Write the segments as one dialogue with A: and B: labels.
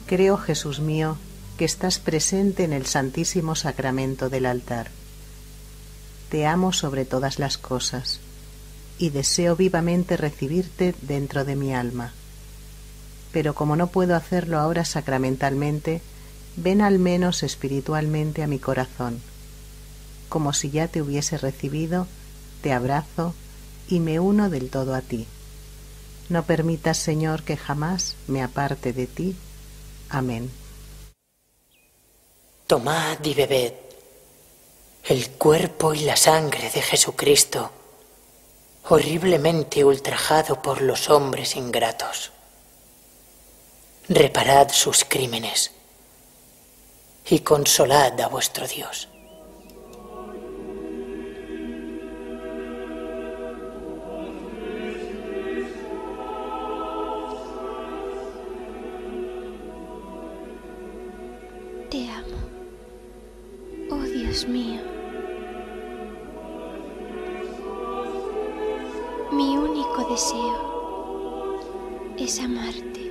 A: Creo, Jesús mío, que estás presente en el Santísimo Sacramento del altar. Te amo sobre todas las cosas y deseo vivamente recibirte dentro de mi alma. Pero como no puedo hacerlo ahora sacramentalmente, ven al menos espiritualmente a mi corazón. Como si ya te hubiese recibido, te abrazo y me uno del todo a ti. No permitas, Señor, que jamás me aparte de ti. Amén.
B: Tomad y bebed el cuerpo y la sangre de Jesucristo, horriblemente ultrajado por los hombres ingratos. Reparad sus crímenes y consolad a vuestro Dios.
C: Te amo, oh Dios mío. Mi único deseo es amarte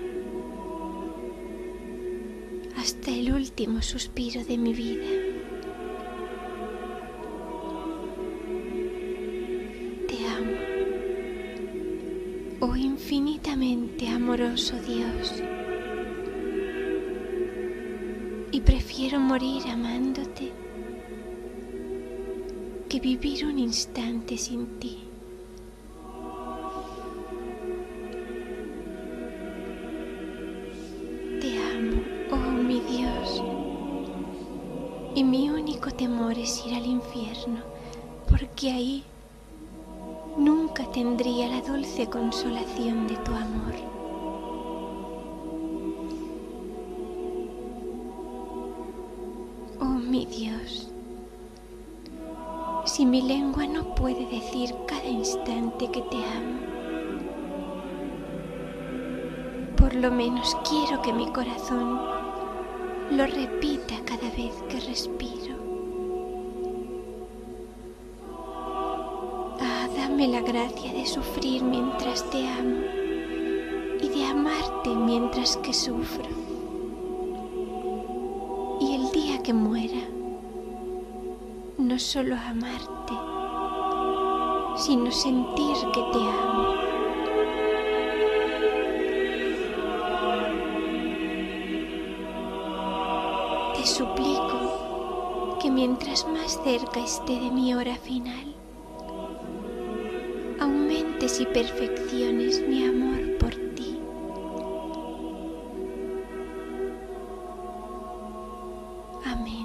C: hasta el último suspiro de mi vida. Te amo, oh infinitamente amoroso Dios, y prefiero morir amándote que vivir un instante sin ti. Te amo, oh mi Dios, y mi único temor es ir al infierno, porque ahí nunca tendría la dulce consolación de tu amor. Oh mi Dios, si mi lengua no puede decir cada instante que te amo, por lo menos quiero que mi corazón lo repita cada vez que respiro. Ah, dame la gracia de sufrir mientras te amo y de amarte mientras que sufro. Y el día que muera, no solo amarte, sino sentir que te amo. Te suplico que mientras más cerca esté de mi hora final, aumentes y perfecciones mi amor por ti. Amén.